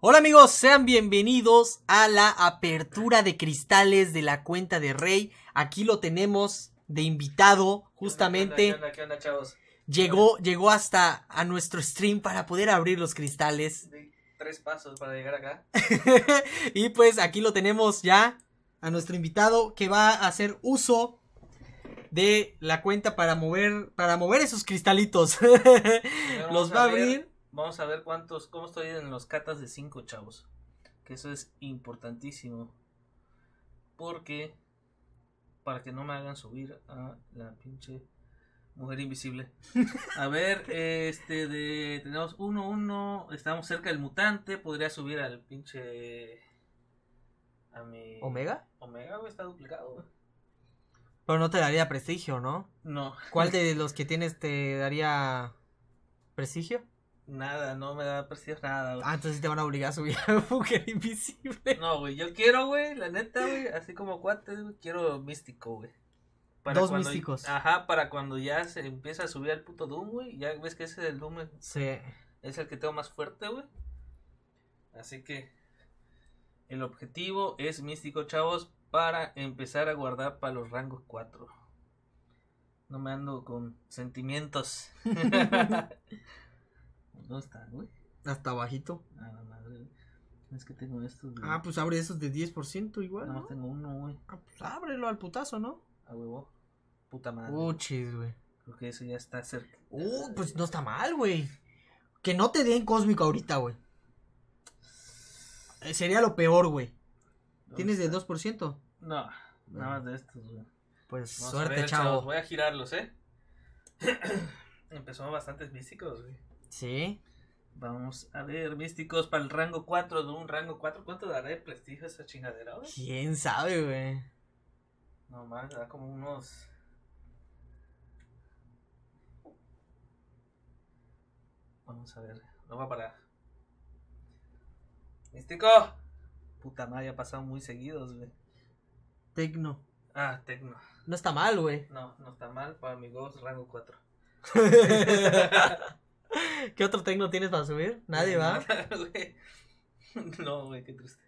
Hola amigos, sean bienvenidos a la apertura de cristales de la cuenta de Rey. Aquí lo tenemos de invitado, justamente. ¿Qué onda, chavos? Llegó hasta a nuestro stream para poder abrir los cristales. Di 3 pasos para llegar acá. Y pues aquí lo tenemos ya a nuestro invitado que va a hacer uso de la cuenta para mover esos cristalitos. Los va a abrir. Vamos a ver cómo estoy en los catas de 5, chavos. Que eso es importantísimo. Porque para que no me hagan subir a la pinche mujer invisible. A ver, tenemos 1-1. Estamos cerca del mutante. Podría subir al pinche. A mi. ¿Omega? Omega, güey, está duplicado, güey. Pero no te daría prestigio, ¿no? No. ¿Cuál de los que tienes te daría prestigio? Nada, no me da prestigio nada, güey. Ah, entonces te van a obligar a subir a mujer invisible. No, güey, yo quiero, güey, la neta, güey, así como cuates, güey, quiero místico, güey. Dos místicos. Ajá, para cuando ya se empieza a subir al puto Doom, güey. Ya ves que ese es el Doom. Sí. Es el que tengo más fuerte, güey. Así que el objetivo es místico, chavos, para empezar a guardar para los rangos 4. No me ando con sentimientos. ¿Dónde está, güey? Hasta abajito. Ah, la madre, güey. Es que tengo estos, güey. Ah, pues abre esos de 10% igual, Nada ¿no? más tengo uno, güey. Ah, pues ábrelo al putazo, ¿no? A huevo. Puta madre. Chis, güey. Creo que eso ya está cerca. Pues no está mal, güey. Que no te den cósmico ahorita, güey. Sería lo peor, güey. ¿Tienes de 2%? No, nada más de estos, güey. Pues Vamos suerte, a ver, chavo. chavos. Voy a girarlos, Empezó bastantes místicos, güey. Sí. Vamos a ver, místicos para el rango 4 de un rango 4. ¿Cuánto dará de prestigio esa chingadera, güey? ¿Quién sabe, güey? No más, da como unos. Vamos a ver, no va a parar. ¡Místico! Puta madre, ha pasado muy seguidos, güey. Tecno. Ah, Tecno. No está mal, güey. No está mal para mi Ghost rango 4. ¿Qué otro tecno tienes para subir? Nadie, ¿va? Nada, güey. No, güey, qué triste.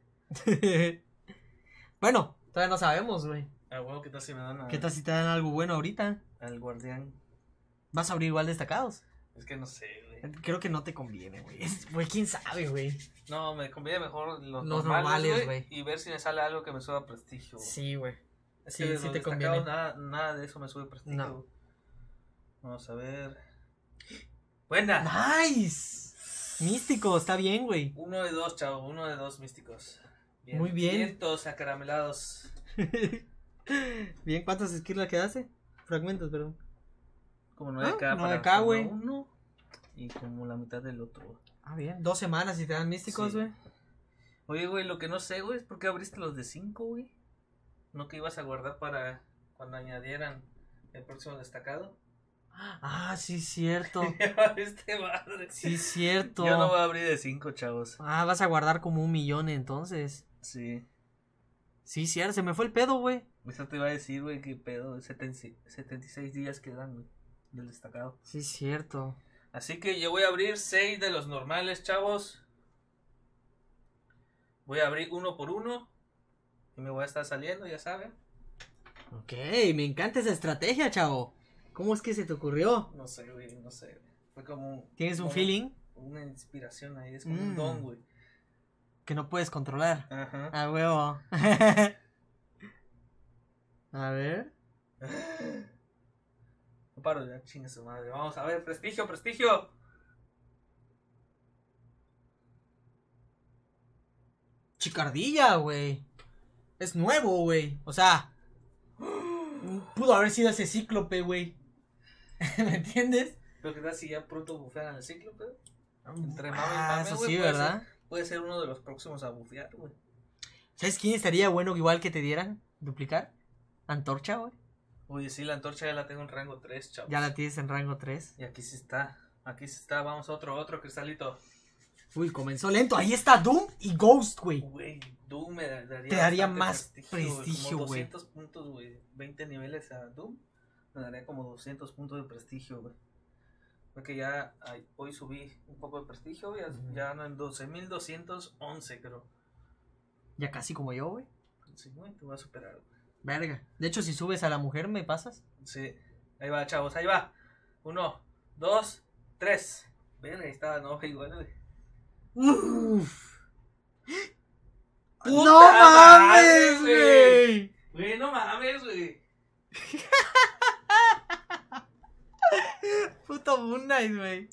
Bueno, todavía no sabemos, güey. Ah, bueno, ¿qué tal si me dan ¿Qué tal si te dan algo bueno ahorita? al guardián? ¿Vas a abrir igual destacados? Es que no sé, güey. Creo que no te conviene, güey. Güey, quién sabe, güey. No, me conviene mejor los normales, normales, güey. Y ver si me sale algo que me suba prestigio, güey. Sí, güey. Es Sí, que de sí los te destacados conviene. nada de eso me sube prestigio. No. Güey. Vamos a ver. ¡Buena! ¡Nice! Místico, está bien, güey. 1 de 2, chavo. 1 de 2 místicos. Muy bien. Vientos acaramelados. Bien, ¿cuántos skills le quedaste? Fragmentos, perdón. Como 9K, 9K, güey. Uno y como la mitad del otro, güey. Ah, bien. 2 semanas y te dan místicos, Sí. güey. Oye, güey, lo que no sé, güey, es por qué abriste los de 5, güey. ¿No que ibas a guardar para cuando añadieran el próximo destacado? Ah, sí, cierto. Este madre. Sí, cierto. Yo no voy a abrir de 5, chavos. Ah, vas a guardar como 1,000,000 entonces. Sí. Sí, cierto. Se me fue el pedo, güey. Eso te iba a decir, güey, que pedo. 76 días quedan, güey, del destacado. Sí, cierto. Así que yo voy a abrir 6 de los normales, chavos. Voy a abrir uno por uno. Y me voy a estar saliendo, ya saben. Ok, me encanta esa estrategia, chavo. ¿Cómo es que se te ocurrió? No sé, güey, no sé. Fue como... ¿Tienes un como feeling? Una inspiración ahí, es como un don, güey. Que no puedes controlar. Ajá. A huevo. A ver. No paro ya, chingue su madre. Vamos a ver, prestigio, prestigio. Chicardilla, güey. Es nuevo, güey. O sea, pudo haber sido ese cíclope, güey. ¿Me entiendes? Pero qué tal si ya pronto bufean al cíclope. Entre mame y Ah, mame, eso güey, sí, ¿verdad? Puede ser uno de los próximos a bufear, güey. ¿Sabes quién estaría bueno igual que te dieran? ¿Duplicar? Antorcha, güey. Oye, sí, la antorcha ya la tengo en rango 3, chavos. Ya la tienes en rango 3. Y aquí sí está. Aquí sí está. Vamos a otro cristalito. Uy, comenzó lento. Ahí está Doom y Ghost, güey. Güey, Doom me daría Te daría bastante más prestigio, como güey. 200 puntos, güey. 20 niveles a Doom. Me daría como 200 puntos de prestigio, güey. Porque ya hoy subí un poco de prestigio, ya ando en 12.211, creo. Ya casi como yo, güey. Sí, güey, te voy a superar. Verga. De hecho, si subes a la mujer, ¿me pasas? Sí, ahí va, chavos, ahí va. 1, 2, 3. Verga, ahí estaba, no, igual, güey. Uf. ¡Puta ¡No mames, madre, güey! Güey, no mames, güey. Puto Moon Knight, güey.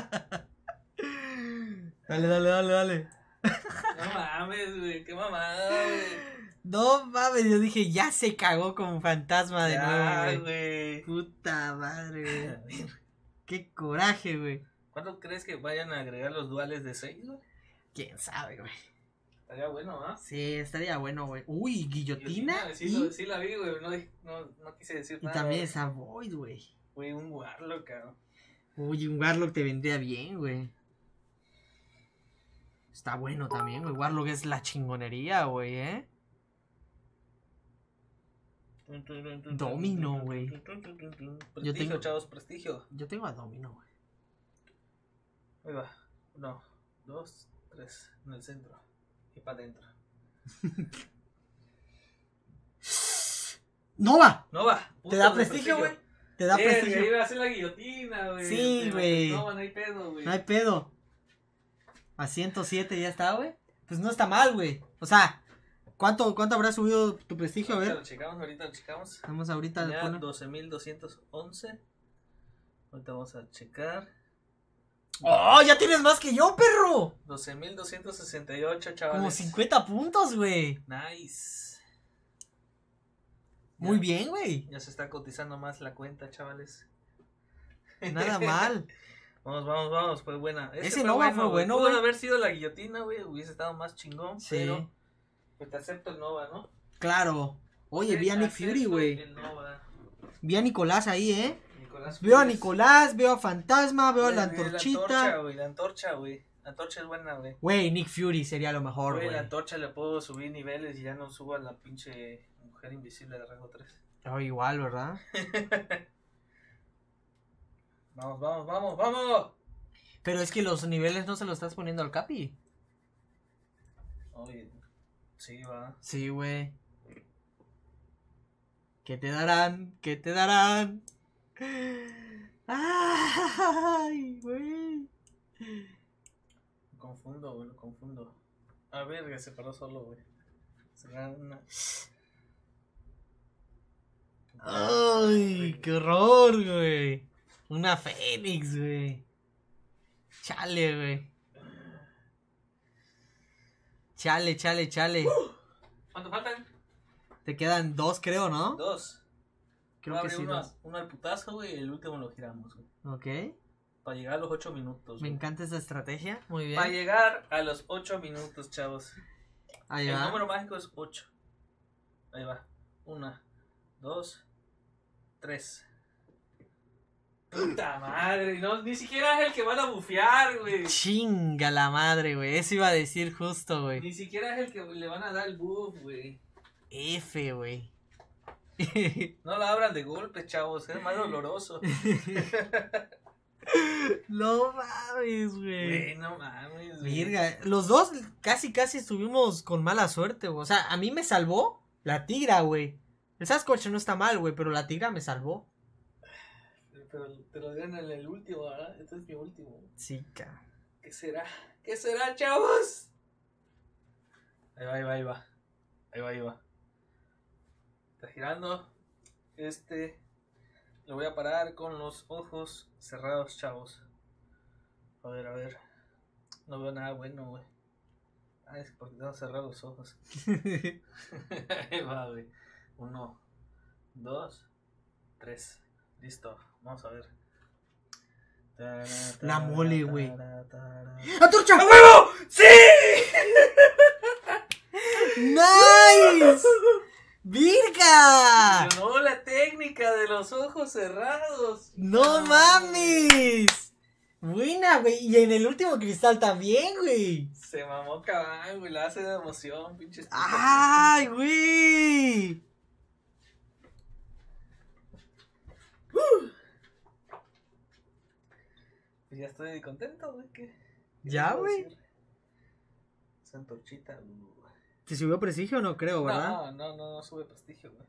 Dale. No mames, güey, qué mamada, güey. No mames, yo dije, ya se cagó como fantasma de nuevo, güey. Güey. Puta madre, güey. Qué coraje, güey. ¿Cuánto crees que vayan a agregar los duales de 6, güey? Quién sabe, güey. Estaría bueno, ¿ah? Sí, estaría bueno, güey. Uy, guillotina. Sí, la vi, güey. No quise decir y nada. También güey. esa Void, güey. Güey, un Warlock, cabrón. Uy, un Warlock te vendría bien, güey. Está bueno también, güey. Warlock es la chingonería, güey, ¿eh? Domino, güey. Prestigio, chavos, prestigio. Yo tengo a Domino, güey. Ahí va. 1, 2, 3. En el centro. Y para adentro. ¡Nova! Nova. ¿Te da prestigio, güey? Te da prestigio. Iba a hacer la guillotina, güey. Sí, güey. No hay pedo, güey. No hay pedo. A 107 ya está, güey. Pues no está mal, güey. O sea, ¿cuánto habrá subido tu prestigio? A ver. Ahorita lo checamos. Vamos ahorita. Ya 12.211. Ahorita vamos a checar. ¡Oh! ¡Ya tienes más que yo, perro! 12.268, chavales. Como 50 puntos, güey. Nice. Muy bien, güey. Ya se está cotizando más la cuenta, chavales. Nada mal. Vamos, fue buena. Ese Nova fue bueno, Pudo güey. haber sido la guillotina, güey. Hubiese estado más chingón, Sí. pero pues te acepto el Nova, ¿no? Claro. Oye, vi a Nick Fury, güey. El Nova. Vi a Nicolás ahí, ¿eh? Nicolás Veo a Fuentes. Nicolás, veo a Fantasma, veo a la La antorchita. antorcha, güey. La antorcha es buena, güey. Güey, Nick Fury sería lo mejor, Güey, güey. la antorcha le puedo subir niveles y ya no subo a la pinche mujer invisible de rango 3. Oh, igual, ¿verdad? Vamos. Pero es que los niveles no se los estás poniendo al Capi. Oye, sí, va. Sí, güey. ¿Qué te darán? ¿Qué te darán? Ay, güey. Lo confundo. A ver, que se paró solo, güey. Será una... Ay, qué horror, güey. Una Fénix, güey. Chale, güey. Chale. ¿Cuánto faltan? Te quedan 2, creo, ¿no? 2. Creo que sí, uno, 2. uno al putazo, güey, y el último lo giramos, güey. Ok. Para llegar a los 8 minutos. Me güey. encanta esa estrategia. Muy bien. Para llegar a los 8 minutos, chavos. Ahí El va. número mágico es 8. Ahí va. 1, 2, 3. Puta madre, no, ni siquiera es el que van a bufear, güey. Chinga la madre, güey. Eso iba a decir justo, güey. Ni siquiera es el que le van a dar el buff, güey. F, güey. No la abran de golpe, chavos, es más doloroso. No mames, güey. Güey, no mames, güey. Virga, los dos casi estuvimos con mala suerte, güey. O sea, a mí me salvó la tigra, güey. El Sasquatch no está mal, güey, pero la tigra me salvó. Pero te lo dieron en el último, ¿verdad? Este es mi último. Sí, ca. ¿Qué será? ¿Qué será, chavos? Ahí va. Está girando. Lo voy a parar con los ojos cerrados, chavos. A ver. No veo nada bueno, güey. Ah, es porque tengo cerrados los ojos. Ahí va, güey. 1, 2, 3. Listo. Vamos a ver. La mole, güey. ¡Antorcha! ¡A huevo! ¡Sí! ¡Nice! ¡Virga! Funcionó la técnica de los ojos cerrados. ¡No mames! Buena, güey. Y en el último cristal también, güey. Se mamó cabrón, güey. La hace de emoción, pinches. ¡Ay, güey! Pues ya estoy contento, güey. ¿Ya, güey? Santorchita. ¿Te subió prestigio? No creo, ¿verdad? No sube prestigio, güey.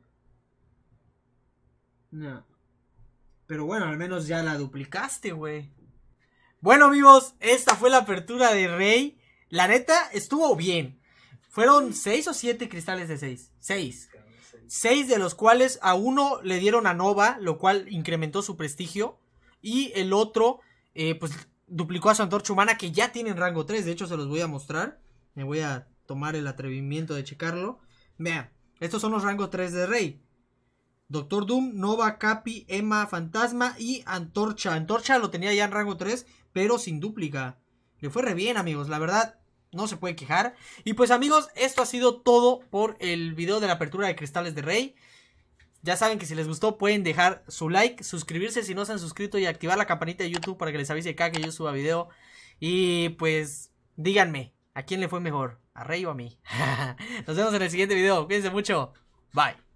No. Pero bueno, al menos ya la duplicaste, güey. Bueno, amigos, esta fue la apertura de Rey. La neta, estuvo bien. Fueron 6 o 7 cristales de 6. 6. 6 de los cuales a uno le dieron a Nova, lo cual incrementó su prestigio. Y el otro, pues, duplicó a su antorcha humana, que ya tienen rango 3. De hecho, se los voy a mostrar. Me voy a tomar el atrevimiento de checarlo. Vean, estos son los rangos 3 de Rey. Doctor Doom, Nova, Capi, Emma, Fantasma y Antorcha. Antorcha lo tenía ya en rango 3, pero sin dúplica. Le fue re bien, amigos, la verdad, no se puede quejar. Y pues, amigos, esto ha sido todo por el video de la apertura de cristales de Rey. Ya saben que si les gustó pueden dejar su like, suscribirse si no se han suscrito y activar la campanita de YouTube para que les avise cada que yo suba video. Y pues, díganme, ¿a quién le fue mejor? ¿A Rey o a mí? Nos vemos en el siguiente video, cuídense mucho, bye.